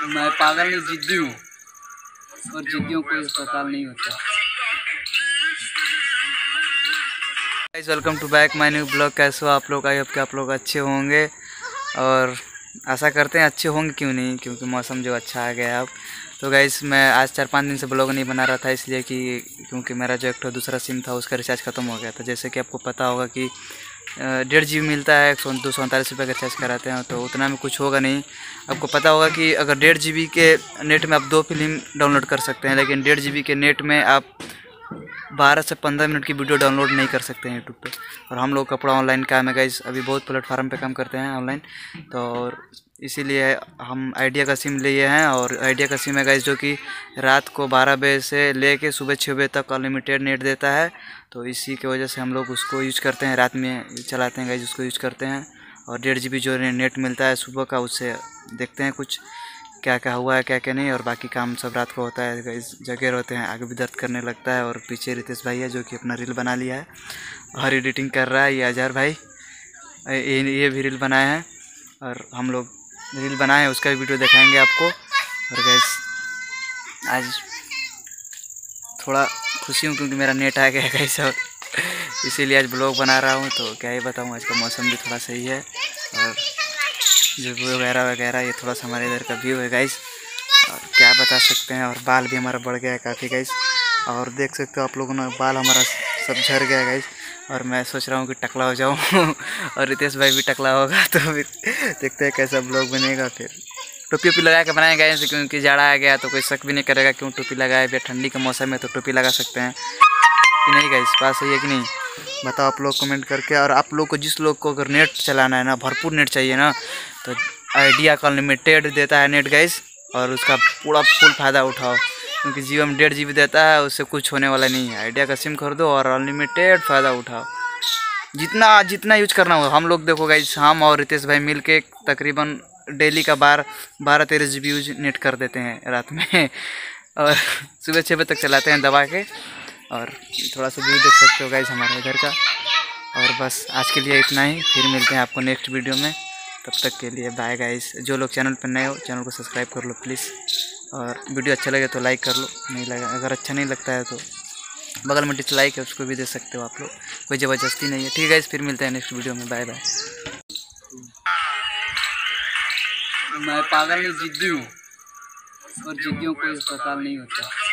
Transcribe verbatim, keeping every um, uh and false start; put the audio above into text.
मैं पागल नहीं, जिद्दी हूँ और जिद्दियों को अस्पताल नहीं होता। Guys welcome to back my new blog. कैसे हो आप लोग? आई होप कि आप लोग अच्छे होंगे और आशा करते हैं अच्छे होंगे, क्यों नहीं, क्योंकि मौसम जो अच्छा आ गया है अब। तो गाइस मैं आज चार पाँच दिन से ब्लॉग नहीं बना रहा था, इसलिए कि क्योंकि मेरा जो एक तो दूसरा सिम था उसका रिचार्ज ख़त्म हो गया था। जैसे कि आपको पता होगा कि डेढ़ जी बी मिलता है, एक सौ दो सौ उनतालीस रुपये का रिचार्ज कराते हैं, तो उतना में कुछ होगा नहीं। आपको पता होगा कि अगर डेढ़ जी बी के नेट में आप दो फिल्म डाउनलोड कर सकते हैं, लेकिन डेढ़ जी बी के नेट में आप बारह से पंद्रह मिनट की वीडियो डाउनलोड नहीं कर सकते हैं यूट्यूब पे। और हम लोग कपड़ा ऑनलाइन काम है गाइस, अभी बहुत प्लेटफार्म पे काम करते हैं ऑनलाइन, तो और इसीलिए हम आइडिया का सिम लिए हैं। और आइडिया का सिम है गाइस जो कि रात को बारह बजे से लेके सुबह छः बजे तक अनलिमिटेड नेट देता है, तो इसी की वजह से हम लोग उसको यूज करते हैं, रात में चलाते हैं गाइस, उसको यूज करते हैं। और डेढ़ जी बी जो नेट मिलता है सुबह का, उससे देखते हैं कुछ क्या क्या हुआ है क्या क्या नहीं, और बाकी काम सब रात को होता है। इस जगह रहते हैं, आगे भी दर्द करने लगता है। और पीछे रितेश भाई है जो कि अपना रील बना लिया है और एडिटिंग कर रहा है। ये अजहर भाई ये ये भी रील बनाए हैं और हम लोग रील बनाए हैं, उसका भी वीडियो दिखाएंगे आपको। और गैस आज थोड़ा खुशी हूँ क्योंकि मेरा नेट आ गया गैस, और इसीलिए आज ब्लॉग बना रहा हूँ। तो क्या ही बताऊँ, आज का मौसम भी थोड़ा सही है और जो वगैरह वगैरह ये थोड़ा सा हमारे इधर का व्यू है गाइस, और क्या बता सकते हैं। और बाल भी हमारा बढ़ गया है काफ़ी गाइस, और देख सकते हो आप लोगों ने बाल हमारा सब झड़ गया है गाइस। और मैं सोच रहा हूँ कि टकला हो जाऊँ और रितेश भाई भी टकला होगा, तो फिर देखते हैं कैसा ब्लॉग बनेगा। फिर टोपी वोपी लगा के बनाएंगे गाइस, क्योंकि जाड़ा आ गया तो कोई शक भी नहीं करेगा क्यों टोपी लगाए। फिर ठंडी का मौसम है तो टोपी लगा सकते हैं कि नहीं गाइस, बात सही है कि नहीं, बताओ आप लोग कमेंट करके। और आप लोग को, जिस लोग को अगर नेट चलाना है ना, भरपूर नेट चाहिए ना, तो आइडिया का अनलिमिटेड देता है नेट गाइस, और उसका पूरा फुल फ़ायदा उठाओ, क्योंकि जियो में डेढ़ जी बी देता है, उससे कुछ होने वाला नहीं है। आइडिया का सिम खरीदो और अनलिमिटेड फ़ायदा उठाओ, जितना जितना यूज करना हो। हम लोग देखो गाइस, हम और रितेश भाई मिल के तकरीबन डेली का बार बारह तेरह जी बी यूज नेट कर देते हैं रात में और सुबह छः बजे तक चलाते हैं दबा के। और थोड़ा सा व्यू देख सकते हो गाइस हमारे इधर का। और बस आज के लिए इतना ही, फिर मिलते हैं आपको नेक्स्ट वीडियो में। तब तक के लिए बाय गाइस। जो लोग चैनल पर नए हो चैनल को सब्सक्राइब कर लो प्लीज़, और वीडियो अच्छा लगे तो लाइक कर लो, नहीं लगा अगर अच्छा नहीं लगता है तो बगल में डिसलाइक है उसको भी दे सकते हो आप लोग, कोई ज़बरदस्ती नहीं है। ठीक है गाइस, फिर मिलते हैं नेक्स्ट वीडियो में, बाय बाय। मैं पागल नहीं, जिद्दी हूँ और जिद्दियों को अस्पताल नहीं होता।